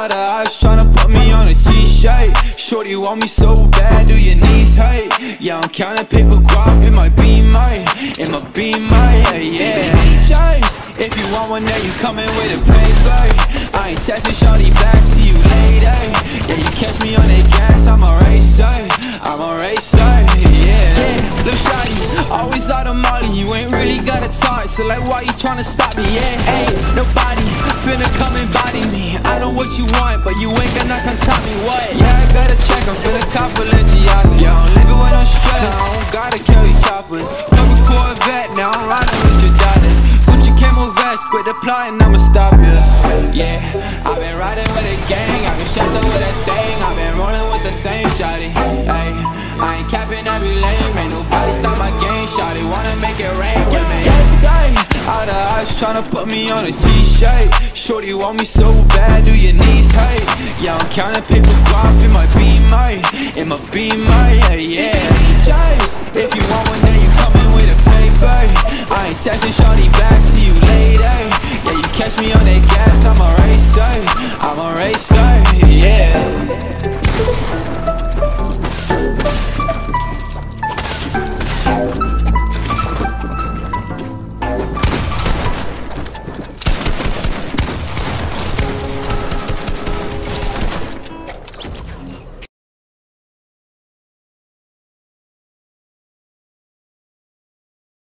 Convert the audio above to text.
Out of eyes tryna put me on a t-shirt. Shorty want me so bad, do your knees hurt? Yeah, I'm counting paper guap in my Beamer, yeah. DJs, if you want one, then you coming with a paper. I ain't texting shorty back to you later. Yeah, you catch me on that gas, I'm a racer, yeah. Lil' shawty, always out of Molly, you ain't really got a talk, so like why you tryna stop me, yeah? Ain't nobody finna come and body me. I know what you want, but you ain't gonna come top me, what? Yeah, I gotta check, I'm finna cop Balenciagas. Yeah, I'm living with no stress, I don't gotta carry choppers. Double Corvette, now I'm riding with your daughters. Gucci camo vest, quit the plotting, I'ma stop ya. Yeah, I've been riding with a gang, I've been strapped up with a thing, I've been rolling with the same shawty. Ay, I ain't capping every lane, ain't nobody stop my game, shawty wanna make it rain with me. Yes, out of eyes tryna put me on a t-shirt. Shorty want me so bad, do your knees hurt? Yeah, I'm counting paper guap in my Beamer,